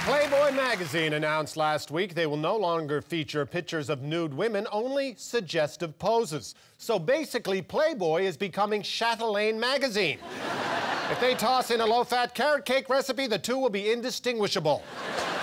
Playboy magazine announced last week they will no longer feature pictures of nude women, only suggestive poses. So basically, Playboy is becoming Chatelaine magazine. If they toss in a low-fat carrot cake recipe, the two will be indistinguishable.